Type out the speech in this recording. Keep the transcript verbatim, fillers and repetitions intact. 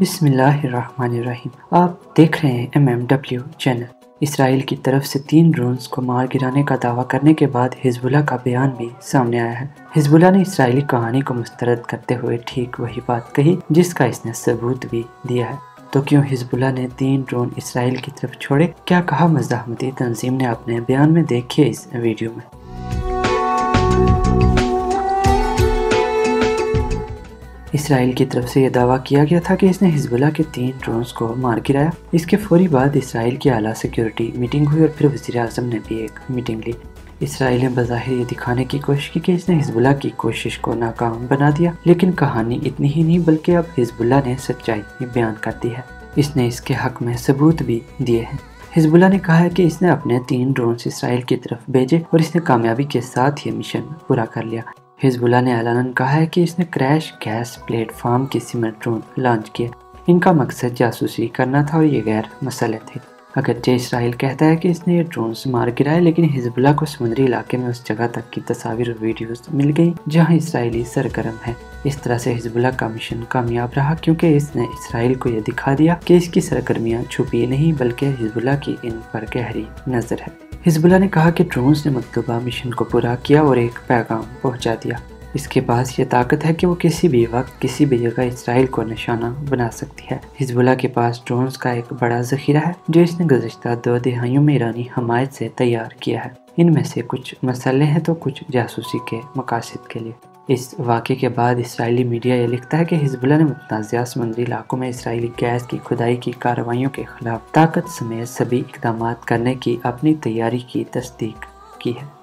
بسم اللہ الرحمن الرحیم۔ آپ دیکھ رہے ہیں ایم ایم ڈبلیو چینل۔ اسرائیل کی طرف سے تین ڈرونز کو مار گرانے کا دعویٰ کرنے کے بعد حزب اللہ کا بیان بھی سامنے آیا ہے۔ حزب اللہ نے اسرائیلی کہانی کو مسترد کرتے ہوئے ٹھیک وہی بات کہی جس کا اس نے ثبوت بھی دیا ہے۔ تو کیوں حزب اللہ نے تین ڈرون اسرائیل کی طرف چھوڑے؟ کیا کہا مزاحمتی تنظیم نے اپنے بیان میں؟ دیکھیے اس ویڈیو میں۔ اسرائیل کی طرف سے یہ دعویٰ کیا گیا تھا کہ اس نے حزب اللہ کے تین ڈرونز کو مار گرایا۔ اس کے فوری بعد اسرائیل کی اعلیٰ سیکیورٹی میٹنگ ہوئی اور پھر وزیر اعظم نے بھی ایک میٹنگ لی۔ اسرائیل نے بظاہر یہ دکھانے کی کوشش کی کہ اس نے حزب اللہ کی کوشش کو ناکام بنا دیا، لیکن کہانی اتنی ہی نہیں بلکہ اب حزب اللہ نے سچائی بیان کر دی ہے۔ اس نے اس کے حق میں ثبوت بھی دیے ہیں۔ حزب اللہ نے کہا ہے کہ اس نے اپنے تین ڈرونز اسرائیل کی طرف بھیجے اور اس نے کامیابی کے ساتھ یہ مشن پورا کر لیا۔ حزب اللہ نے اعلاناً کہا ہے کہ اس نے کریش گیس پلیٹ فارم کے سیمنٹ ڈرون لانچ کیے۔ ان کا مقصد جاسوسی کرنا تھا اور یہ غیر مسلح تھے۔ اگرچہ اسرائیل کہتا ہے کہ اس نے یہ ڈرونز مار گرائے، لیکن حزب اللہ کو سمندری علاقے میں اس جگہ تک کی تصاویر اور ویڈیوز مل گئیں جہاں اسرائیلی سرگرم ہے۔ اس طرح سے حزب اللہ کا مشن کامیاب رہا کیونکہ اس نے اسرائیل کو یہ دکھا دیا کہ اس کی سرگرمیاں چھپی نہیں بلکہ حزب اللہ کی ان پر گہری نظر ہے۔ حزب اللہ نے کہا کہ ڈرونز نے مطلوبہ مشن کو پورا کیا اور ایک پیغام پہنچا دیا۔ اس کے پاس یہ طاقت ہے کہ وہ کسی بھی وقت کسی بھی جگہ اسرائیل کو نشانہ بنا سکتی ہے۔ حزب اللہ کے پاس ڈرونز کا ایک بڑا ذخیرہ ہے جو اس نے گزشتہ دو دہائیوں میں ایرانی حمایت سے تیار کیا ہے۔ ان میں سے کچھ مسلح ہیں تو کچھ جاسوسی کے مقاصد کے لیے۔ اس واقعے کے بعد اسرائیلی میڈیا یہ لکھتا ہے کہ حزب اللہ نے متنازعہ سمندری علاقوں میں اسرائیلی گیس کی کھدائی کی کارروائیوں کے خلاف طاقت سمیت سبھی اقدامات کرنے کی اپنی تیاری کی تصدیق کی ہے۔